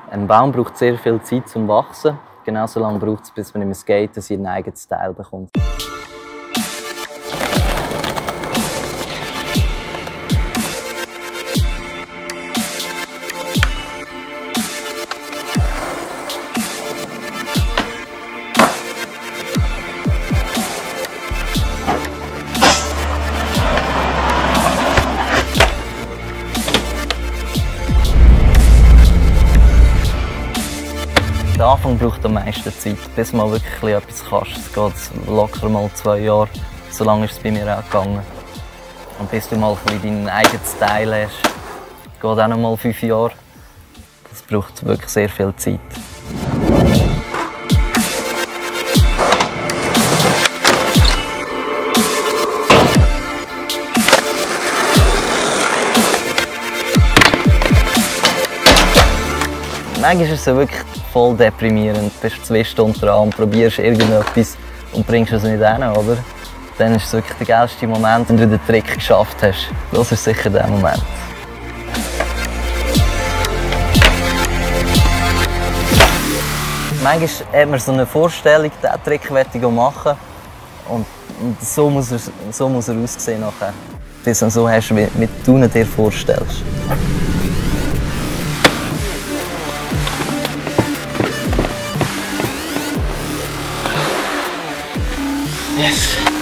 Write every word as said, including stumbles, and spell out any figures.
Ein Baum braucht sehr viel Zeit zum Wachsen. Genauso lange braucht es, bis man im Skaten seinen eigenen Style bekommt. Der Anfang braucht am meisten Zeit, bis man wirklich etwas kannst. Es geht locker mal zwei Jahre, so lange ist es bei mir auch gegangen. Und bis du mal deinen eigenen Style hast, geht auch noch mal fünf Jahre. Das braucht wirklich sehr viel Zeit. Manchmal ist es wirklich voll deprimierend. Du bist zwei Stunden dran und probierst irgendetwas und bringst es nicht hin, oder? Dann ist es wirklich der geilste Moment, wenn du den Trick geschafft hast. Das ist sicher der Moment. Manchmal hat man so eine Vorstellung, diesen Trick möchte ich machen. Und, und so, muss er, so muss er aussehen nachher. Bis du so hast, wie, wie du ihn dir vorstellst. Yes.